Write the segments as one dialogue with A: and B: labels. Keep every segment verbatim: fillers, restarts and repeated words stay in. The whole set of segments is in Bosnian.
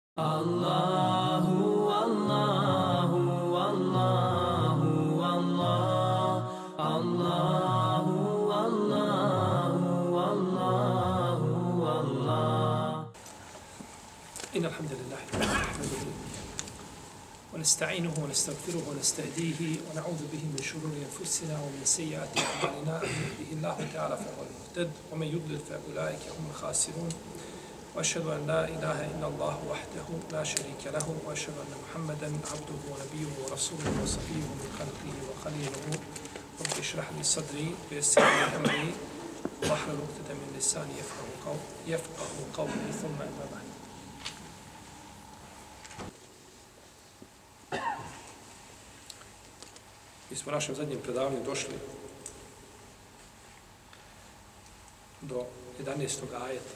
A: Allahu, Allahu, Allahu, Allah, Allahu, Allahu, Allahu, Allah.
B: إن الحمد لله نحمده ونستعينه ونستغفره ونستهديه ونعوذ به من شرور أنفسنا ومن سيئات أعمالنا من يهده الله تعالى فهو المهتد ومن يضلل فأولئك هم الخاسرون وأشهد أن لا إله إلا الله وحده لا شريك له وأشهد أن محمدا عبده ونبيه ورسوله وصفيه من خلقه وخليله رب اشرح لي صدري ويسر لي أمري واحلل عقدة من لساني يفقهوا قولي يفقهوا قولي ثم أما بعد. Mi smo u našem zadnjem predavanju došli do jedanaestog ajeta.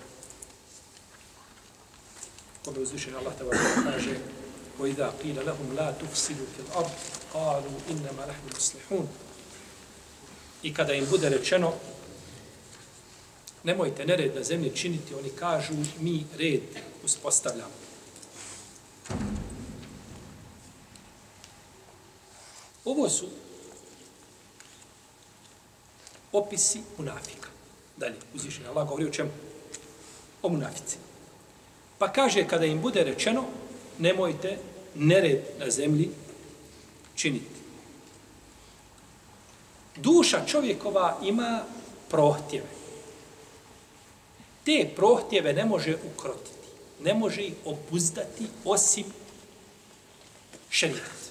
B: Kome uzvišen Allah te kaže وَإِذَا قِيلَ لَهُمْ لَا تُفْسِدُوا فِي الْأَرْضِ قَالُوا إِنَّمَا نَحْنُ مُصْلِحُونَ. I kada im bude rečeno nemojte nered na zemlji činiti, oni kažu mi red uspostavljamo. Ovo su opisi munafika. Dalje, uzvišen Allah govori o čemu? O munafici. Pa kaže, kada im bude rečeno, nemojte nered na zemlji činiti. Duša čovjekova ima prohtjeve. Te prohtjeve ne može ukrotiti, ne može ih obuzdati osim šerijat.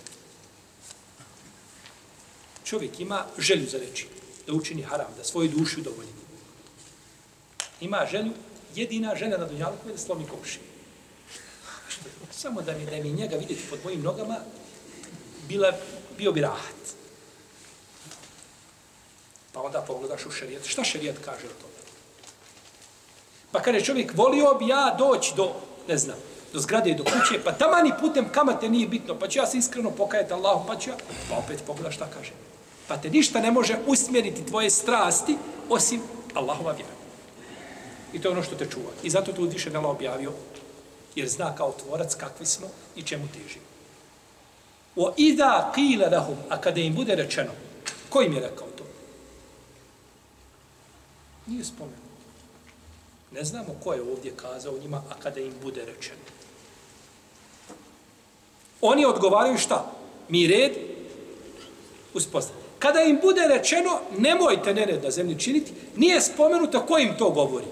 B: Čovjek ima želju za reći, da učini haram, da svoju dušu udovolji. Ima želju, jedina želja na dunjalku je da slomi komši. Samo da mi, da mi njega vidjeti pod mojim nogama, bila, bio bi rahat. Pa onda pogledaš u šerijat. Šta šerijat kaže o tome? Pa kaže čovjek, volio bi ja doći do, ne znam, do zgrade i do kuće, pa tamani putem kamate nije bitno, pa ću ja se iskreno pokajati Allahu, pa ću ja, pa opet pogledaš šta kaže. Pa te ništa ne može usmjeriti tvoje strasti, osim Allahova vjera. I to je ono što te čuva. I zato to uzvišen Allah objavio, jer zna kao tvorac kakvi smo i čemu težimo. O idha qila lahum, a kada im bude rečeno, ko im je rekao to? Nije spomenuo. Ne znamo ko je ovdje kazao njima, a kada im bude rečeno. Oni odgovaraju šta? Mi red uspostavljamo. Kada im bude rečeno, nemojte nered na zemlji činiti, nije spomenuto ko im to govori.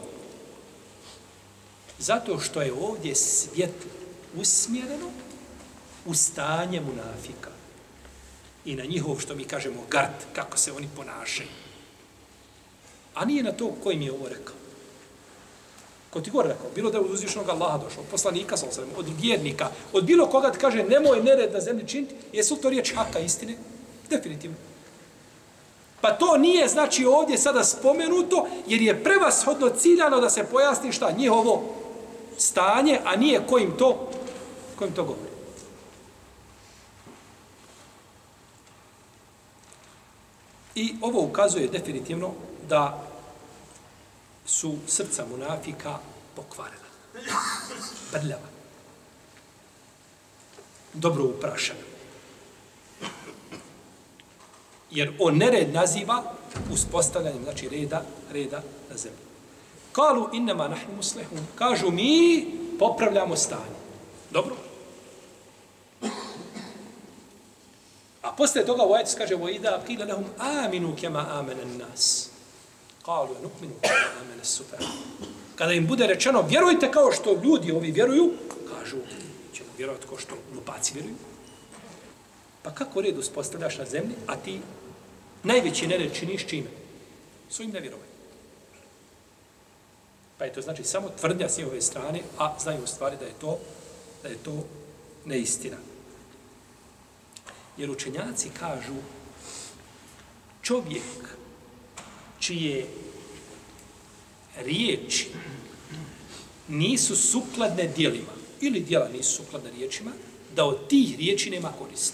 B: Zato što je ovdje svjetlo usmjereno u stanje munafika. I na njihov, što mi kažemo, gard, kako se oni ponašaju. A nije na to ko im je ovo rekao. Ko ti gore rekao, bilo da je od uzvišenog Allaha došao, od poslanika, od vjernika, od bilo koga ti kaže nemoj nered na zemlji činiti, jesu to riječ haka istine? Definitivno. Pa to nije, znači, ovdje sada spomenuto, jer je prevashodno ciljano da se pojasni šta njihovo stanje, a nije kojim to, kojim to govori. I ovo ukazuje definitivno da su srca munafika pokvarena, prljava, dobro uprašena. Jer on nered naziva uspostavljanjem, znači reda, reda na zemlji. Kalu innama nahnu muslihun. Kažu mi popravljamo stanje. Dobro? A posle toga u ajetu kaže وَإِذَا قِيلَ لَهُمْ آمِنُوا كَمَا آمَنَ النَّاسِ قَالُوا نُؤْمِنُوا كَمَا آمَنَ السُّفَهَاءُ. Kada im bude rečeno vjerujte kao što ljudi ovi vjeruju, kažu ćemo vjerovati kao što glupaci vjeruju. Pa kako red uspostavljaš na zemlji, a ti najveći nered činiš čime? Svojim nevjerovanjem. Pa je to znači samo tvrdnja s njihove strane, a znaju u stvari da je to, da je to neistina. Jer učenjaci kažu čovjek čije riječi nisu sukladne djelima ili djela nisu sukladne riječima, da od tih riječi nema koristi.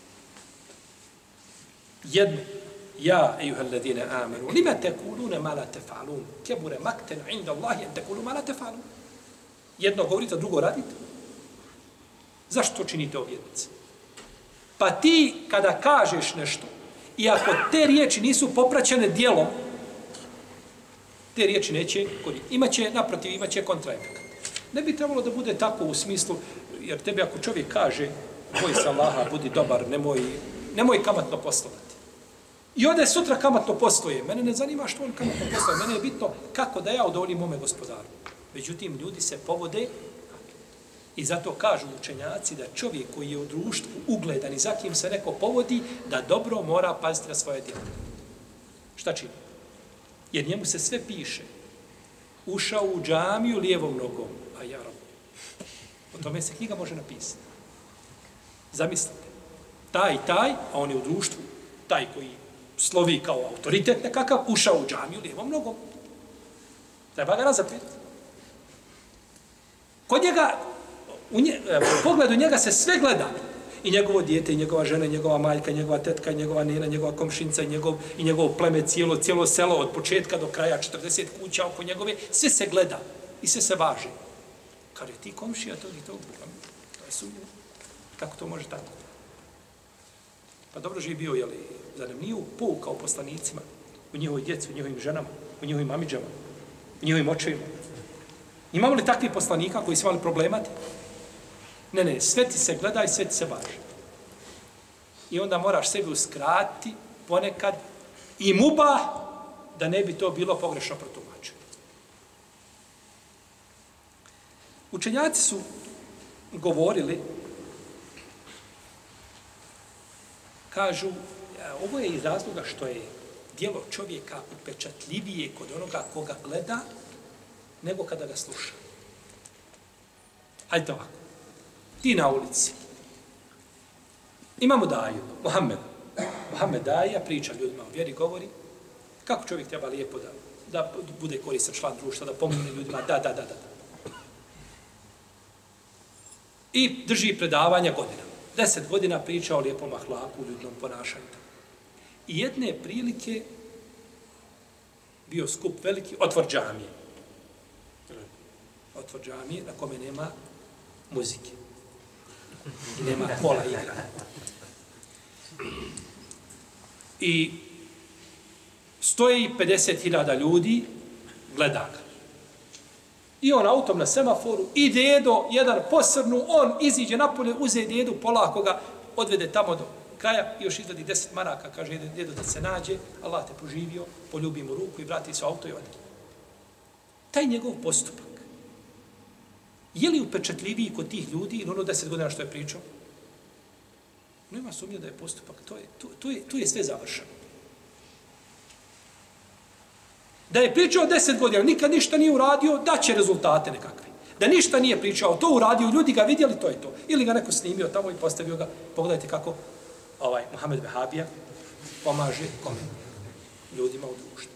B: Jedno, ja, ejuhalladine amenu, lima tekulune ma la tefalun, kebure makten inda Allahi en tekulu ma la tefalun. Jedno govorite, drugo radite. Zašto to činite o vjernici? Pa ti, kada kažeš nešto, i ako te riječi nisu popraćene djelom, te riječi neće koristiti. Imaće, naprotiv, imaće kontraefekt. Ne bi trebalo da bude tako u smislu, jer tebi ako čovjek kaže, boj se Allaha, budi dobar, nemoj, nemoj kamatno poslovati. I ode sutra kamatno postoje. Mene ne zanima što on kamatno postoje. Mene je bitno kako da ja udovoljim mome gospodaru. Međutim, ljudi se povode i zato kažu učenjaci da čovjek koji je u društvu ugledan i za kim se neko povodi, da dobro mora paziti na svoje djelo. Šta čini? Jer njemu se sve piše. Ušao u džamiju lijevom nogom. A ja rob. O tome se knjiga može napisati. Zamislite. Taj, taj, a on je u društvu, taj koji slovi kao autoritet nekakav, ušao u džamiju lijevom nogom. Treba ga razapeti. Kod njega, u, nje, u pogledu njega se sve gleda. I njegovo dijete, i njegova žena, i njegova majka, i njegova tetka, i njegova nena, njegova komšinca, i njegov, i njegov pleme, cijelo, cijelo selo, od početka do kraja, četrdeset kuća oko njegove, sve se gleda i sve se važe. Kad je ti komšija tog i tog, to je sumnjivo. Kako to može tako? Pa dobro živi bio, jel, da nam nije poukao poslanicima u njihovoj djeci, u njihovim ženama, u njihovim mamiđama, u njihovim očevima. Imamo li takvih poslanika koji su imali problemati? Ne, ne, sve ti se gleda i sve ti se važi. I onda moraš sebi uskratiti ponekad i muba da ne bi to bilo pogrešno protumačeno. Učenjaci su govorili, kažu, ovo je iz razloga što je djelo čovjeka upečatljivije kod onoga koga gleda, nego kada ga sluša. Hajde ovako. Ti na ulici. Imamo daju, Mohamed. Mohamed daja, priča ljudima o vjeri, govori kako čovjek treba lijepo da, da bude koristan član društva, da pomogne ljudima, da, da, da, da. I drži predavanja godina. Deset godina priča o lijepom ahlaku, ljudnom ponašanju. I jedne prilike bio skup veliki, otvor džamije. Otvor džamije na kome nema muzike. I nema kola igra. I stoji pedeset hiljada ljudi, gleda ga. I on autom na semaforu, i dedo, jedan posrnu, on iziđe napolje, uze dedu, polako ga odvede tamo do kraja i još izvedi deset maraka, kaže dedo da se nađe, Allah te poživio, poljubi mu ruku i vrati se u auto i ode. Taj njegov postupak, je li upečatljiviji kod tih ljudi ili ono deset godina što je pričao? Nema sumnje da je postupak, to je, to, to je, to je sve završeno. Da je pričao deset godina, nikad ništa nije uradio, daće rezultate nekakve. Da ništa nije pričao, to uradio, ljudi ga vidjeli, to je to. Ili ga neko snimio tamo i postavio ga. Pogledajte kako ovaj Mohamed Vehabija pomaže kome? Ljudima u društvu.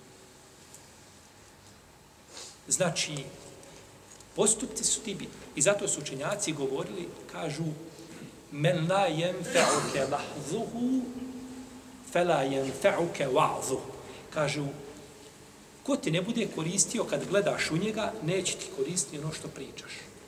B: Znači, postupci su ti bitni. I zato su učenjaci govorili, kažu, men la yenfa'uke lahzuhu, fe la yenfa'uke wa'zuhu. Kažu, ko ti ne bude koristio kad gledaš u njega, neće ti koristiti ono što pričaš.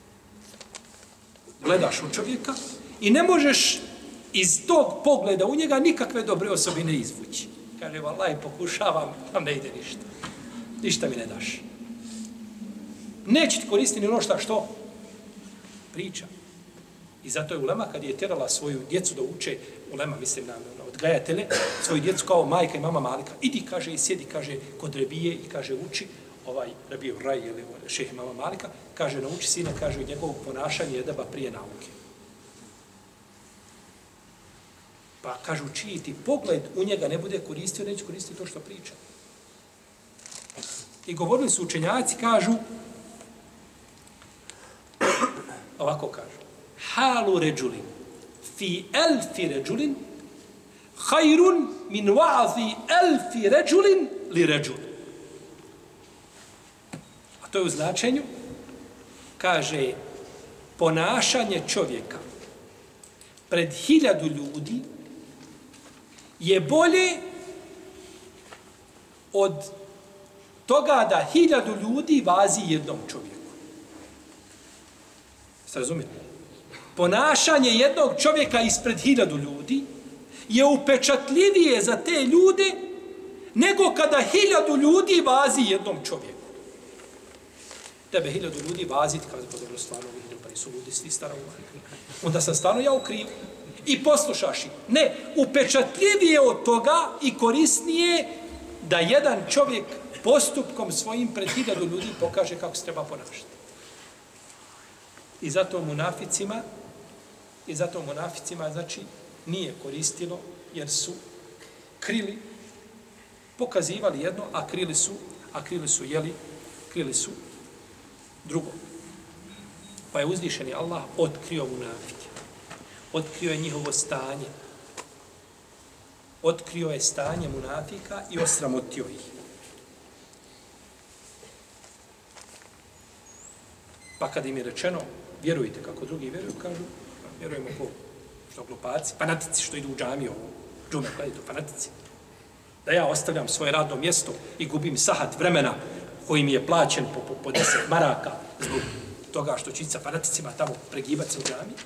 B: Gledaš u čovjeka i ne možeš iz tog pogleda u njega nikakve dobre osobine izvući. Kaže, valaj, pokušavam, tam ne ide ništa. Ništa mi ne daš. Neće ti koristiti ono što, što priča. I zato je ulema, kad je tjerala svoju djecu da uče, ulema, mislim, na, na odgajatele, svoju djecu kao majka i mama Malika, idi, kaže, i sjedi, kaže, kod Rebije i kaže, uči, ovaj, Rebije u Raj, ili šeh mama Malika, kaže, nauči sina, kaže, njegovog ponašanja jedaba prije nauke. Pa, kažu, čiji ti pogled u njega ne bude koristio, neće koristiti to što priča. I govorili su učenjaci, kažu, ovako kažu, halu ređulin, fi elfi ređulin, hajrun min wa'zi elfi ređulin li ređul. A to je u značenju, kaže, ponašanje čovjeka pred hiljadu ljudi je bolje od toga da hiljadu ljudi vazi jednom čovjeku. Ste razumijete? ponašanje jednog čovjeka ispred hiljadu ljudi je upečatljivije za te ljude nego kada hiljadu ljudi vazi jednom čovjeku. Tebe hiljadu ljudi vaziti, kada je dobro stvarno vidim, pa nisu ljudi svi stara umani. Onda sam stvarno ja u krivu. I poslušaš ih. Ne, upečatljivije od toga i korisnije da jedan čovjek postupkom svojim pred hiljadu ljudi pokaže kako se treba ponašati. I zato munaficima, i zato munaficima, znači, nije koristilo, jer su krili, pokazivali jedno, a krili su, a krili su, jeli, krili su drugo. Pa je uzvišeni Allah otkrio munafike. Otkrio je njihovo stanje. Otkrio je stanje munafika i osramotio ih. Pa kad im je rečeno, vjerujte kako drugi vjeruju, kažu, vjerujemo ko? Što glupaci? Fanatici što idu u džamiju, u džume, kada idu, fanatici. Da ja ostavljam svoje radno mjesto i gubim sahat vremena koji mi je plaćen po, po, po deset maraka zbog toga što ću ići sa fanaticima tamo pregibati se u džamiji.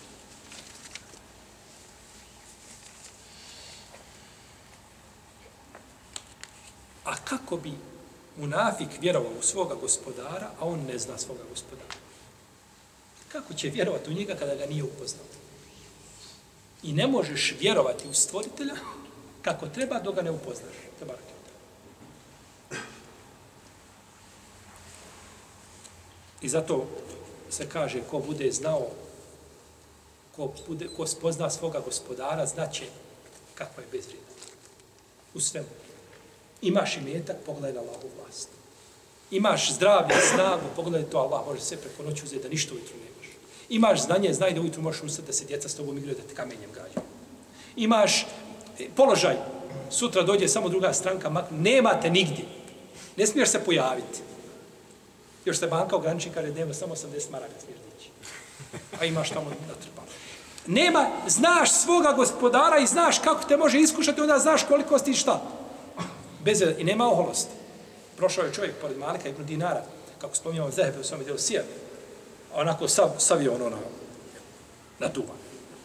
B: A kako bi munafik vjerovao u svoga gospodara, a on ne zna svoga gospodara? Kako će vjerovati u njega kada ga nije upoznao? I ne možeš vjerovati u stvoritelja kako treba dok ga ne upoznaš. I zato se kaže ko bude znao, ko, bude, ko spozna svoga gospodara, znaće kakva je bezvrijedna. U svemu. Imaš imetak, pogledaj na Allahu vlast. Imaš zdravlje, snagu, pogledaj to, Allah može sve preko noći uzeti da ništa ujutru nemaš. Imaš znanje, znaj da ujutru možeš ustati da se djeca s tobom igraju, da te kamenjem gađaju. Imaš položaj, sutra dođe samo druga stranka, maknu, nemate nigdje. Ne smiješ se pojaviti. Još se banka ograniči, kada je dnevno samo osamdeset maraka smiješ dići. A imaš tamo natrpano. Nema, znaš svoga gospodara i znaš kako te može iskušati, onda znaš koliko si šta. Bez, I nema oholosti. Prošao je čovjek pored Malika ibn Dinara, kako spominjamo Zehebe u svome delu Sijer, onako sav, savio ono na, na duva.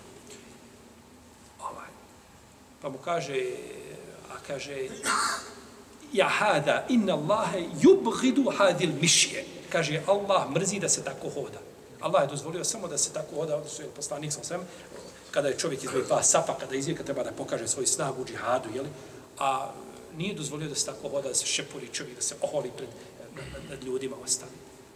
B: Ovaj. Pa mu kaže, a kaže, ja hada, inna Allahe yubghidu hadil mišje. Kaže, Allah mrzi da se tako hoda. Allah je dozvolio samo da se tako hoda, onda su je poslanik sa svem, kada je čovjek izbog dva safa, kada izvijeka treba da pokaže svoju snagu u džihadu, jeli? A nije dozvolio da se tako hoda, da se šepuri čovjek, da se oholi pred nad, nad ljudima ostali.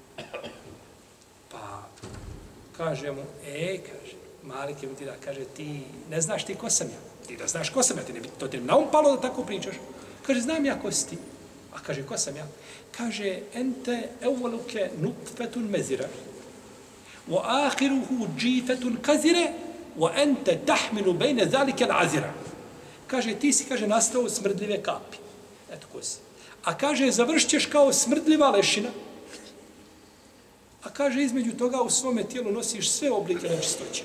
B: Pa kaže mu, e, kaže, Malik je mu ti da, kaže, ti ne znaš ti ko sam ja. Ti da znaš ko sam ja, ti ne bi to ti na um palo da tako pričaš. Kaže, znam ja ko si ti. A kaže, ko sam ja? Kaže, ente evvaluke nutfetun mezira, wa ahiruhu džifetun kazire, wa ente tahminu bejne zalike l'azira. Kaže, ti si, kaže, nastao smrdljive kapi. Eto ko si. A kaže, završit ćeš kao smrdljiva lešina. A kaže, između toga u svome tijelu nosiš sve oblike nečistoće.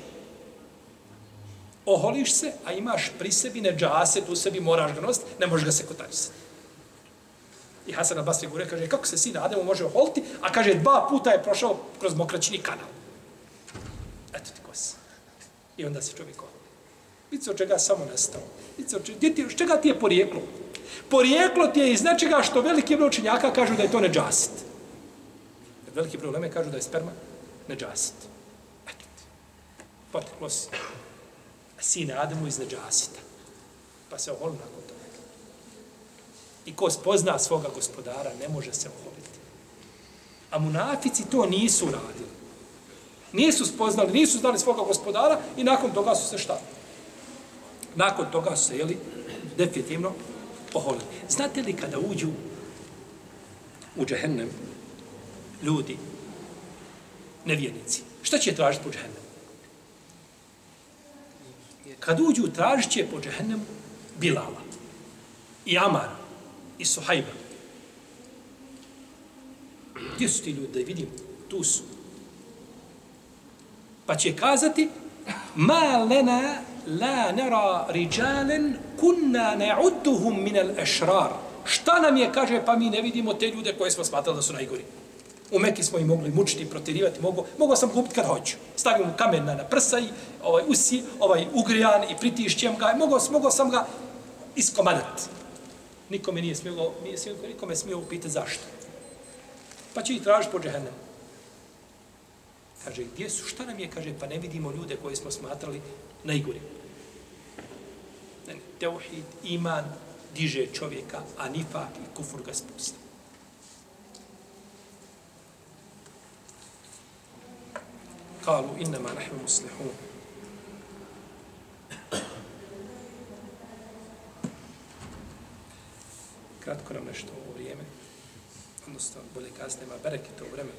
B: Oholiš se, a imaš pri sebi neđaset, u sebi moraš ga nositi, ne možeš ga se kotarisati. I Hasan al-Basri govore, kaže, kako se sin Ademu može oholiti, a kaže, dva puta je prošao kroz mokraćini kanal. Eto ti ko si. I onda se čovjek oholi. Vidite od čega samo nastao. Vidite od čega, čega ti je porijeklo. Porijeklo ti je iz nečega što veliki broj učenjaka kažu da je to neđasit. Veliki broj uleme kažu da je sperma neđasit. Eto ti. Poteklo si. Sine Ademu iz neđasita. Pa se oholi nakon toga. I ko spozna svoga gospodara, ne može se oholiti. A munafici to nisu radili. Nisu spoznali, nisu znali svoga gospodara i nakon toga su se šta? Nakon toga su se, jeli, definitivno oholili. Znate li kada uđu u džehennem ljudi, nevjernici, šta će tražiti po džehennemu? Kad uđu, tražit će po džehennemu Bilala i Amara i Suhajba. Gdje su ti ljudi, da vidim? Tu su. Pa će kazati ma lena la nera riđalen kunna ne'udduhum minel ešrar. Šta nam je, kaže, pa mi ne vidimo te ljude koje smo smatrali da su najgori. U Meki smo i mogli mučiti, protirivati, mogo, mogao sam kupiti kad hoću. Stavim mu kamen na prsa i ovaj, usi, ovaj, ugrijan i pritišćem ga. Mogao, mogao sam ga iskomadati. Nikome nije smjelo, nije smjelo, nikome smjelo upiti zašto. Pa će ih tražiti po džehennemu. Kaže, gdje su, šta nam je? Kaže, pa ne vidimo ljude koje smo smatrali najgore. Teuhid, iman, diže čovjeka, a nifak i kufur ga spusta. Kalu, innama nahnu muslihun. Kratko nam nešto ovo vrijeme, odnosno bolje kazati, nema bereketa u vremenu.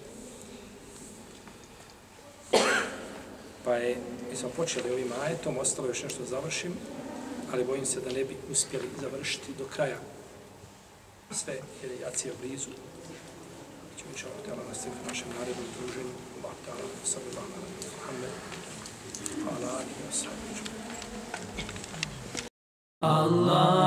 B: Pa je, mi smo počeli ovim ajetom, ostalo još nešto završim, ali bojim se da ne bi uspjeli završiti do kraja sve, jer je jacija blizu. Ćemo inša Allah tjela nastaviti u našem narednom druženju. Allah ta'ala, sallallahu alaihi wa Muhammed, ala alihi wa sallam.
A: Allah